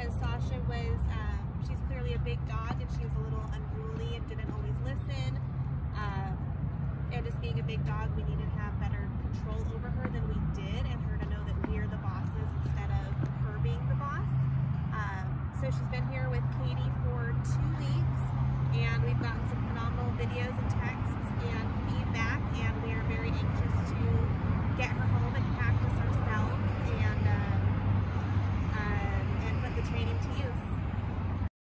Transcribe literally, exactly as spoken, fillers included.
because Sasha was, um, she's clearly a big dog and she was a little unruly and didn't always listen. Um, and just being a big dog, we needed to have better control over her than we did, and her to know that we're the bosses instead of her being the boss. Um, so she's been here with Katie for two weeks, and we've gotten some phenomenal videos and texts and feedback.